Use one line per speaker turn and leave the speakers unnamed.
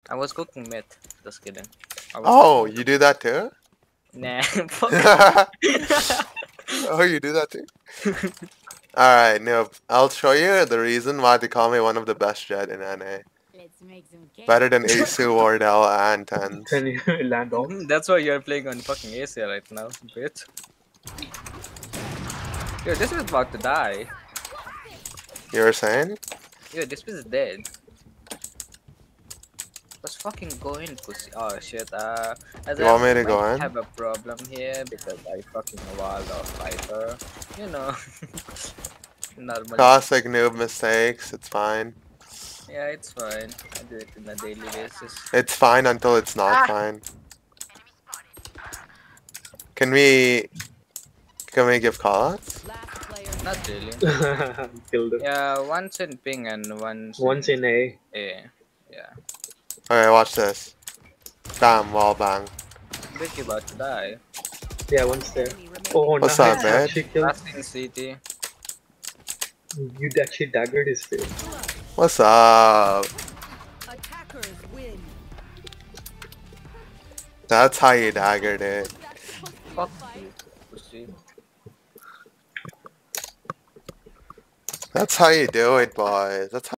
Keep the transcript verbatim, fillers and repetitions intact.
I was cooking meat. Just kidding. I was
Oh, you do that too?
Nah, fuck.
Oh, you do that too? Alright, Noob. I'll show you the reason why they call me one of the best Jett in N A.
Let's make some cake.
Better than Asu, Wardell, and Tens.
Can you land off?
That's why you're playing on fucking A C right now, bitch. Yo, this is about to die.
You were saying?
Yo, this is dead. Let's fucking go in, pussy. Oh shit. Uh, as
You
I
want me to
might
go in?
have a problem here because I fucking walled off fighter. You know, normal.
Classic noob mistakes. It's fine.
Yeah, it's fine. I do it on a daily basis.
It's fine until it's not
Ah!
fine. Can we... Can we give callouts?
Last player.
Not really.
Killed him.
Yeah, once in ping and once.
Once in A.
A. Yeah.
Okay, watch this. Bam, wall bang.
Vicky about to die.
Yeah, once there.
Enemy remaining.
Oh,
What's
nice.
up, man?
Actually killed.
Last in C T.
You actually daggered his face.
What's up?
Attackers win.
That's how you daggered it.
Fuck you, pussy.
That's how you do it, boys. That's how